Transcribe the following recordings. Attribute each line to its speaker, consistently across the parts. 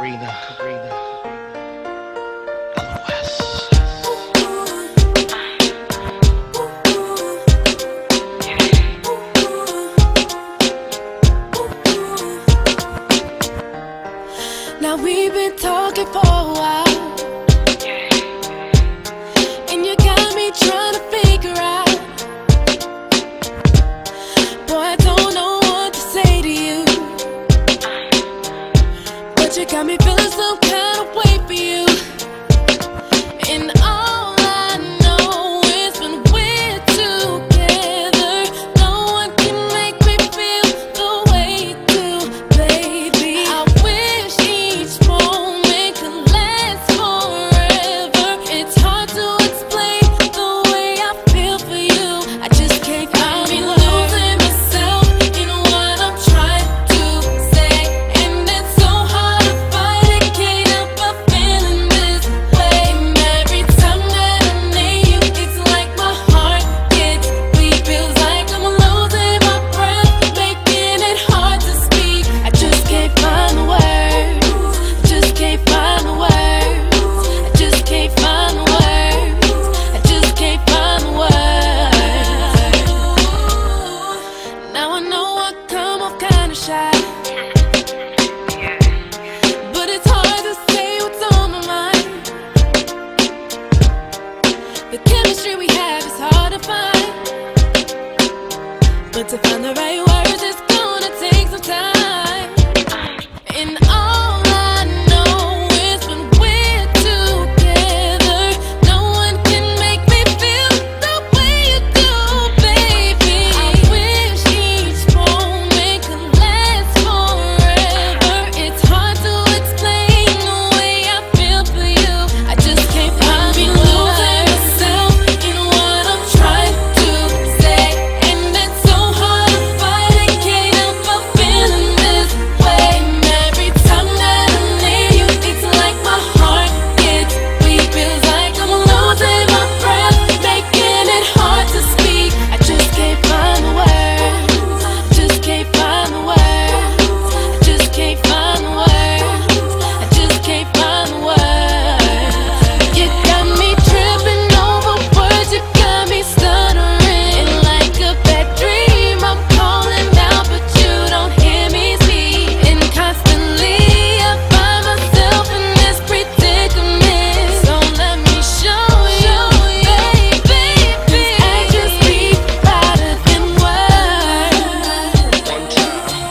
Speaker 1: Now we've been talking for a while, and you got me trying to figure out. Boy, I don't know what to say to you, but you got me feeling some kind of way for you. And all I know is when we're together, no one can make me feel the way you do, baby. I wish each moment could last forever. It's hard to explain the way I feel for you. I just can't find me losing myself in what I'm trying to say, and it's so hard to fight. I can't help but feeling this way. And every time that I name you, it's like my heart gets weak. Feels like I'm losing my breath, making it hard to speak. I just can't find the words. I just can't find the words. I just can't find the words. I just can't find the words. Now I know I come off kinda shy, but it's hard to say what's on my mind. The chemistry we have is hard to find, but to find the right words, it's gonna take some time. And all I know is when we're together, no one can make me feel the way you do, baby. I wish each moment could last forever. It's hard to explain the way I feel for you. I just can't find me losing myself in what I'm trying to say, and it's so hard to fight. I can't help but feeling this way. And every time that I name you, it's like my heart gets weak. Feels like I'm losing my breath, making it hard to speak. I just can't find the words. I just can't find the words. I just can't find the words. I just can't find the words. You got me tripping over words. You got me stuttering like a bad dream. I'm calling out, but you don't hear me speak. And constantly I find myself in this predicament. So let me show you, baby. I just speak louder than words.
Speaker 2: 1 time,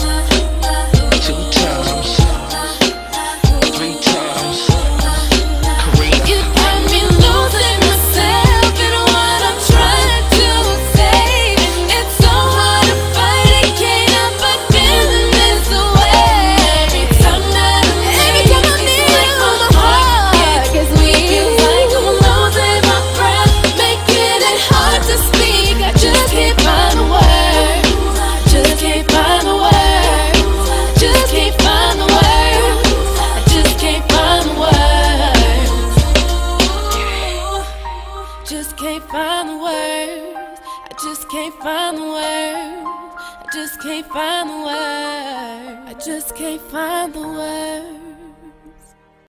Speaker 2: 2 times, 3 times. Karina.
Speaker 1: You got me losing myself in what I'm trying to say, and it's so hard to fight. I can't help but feeling this way. Every time that I need you, it's like my heart gets weak. Feels like I'm losing my breath, making it hard to speak. I just can't find the words. Just can't find the words. Just can't find the words. I just can't find the words. Just can't find the words. I just can't find the words. I just can't find the words. I just can't find the words.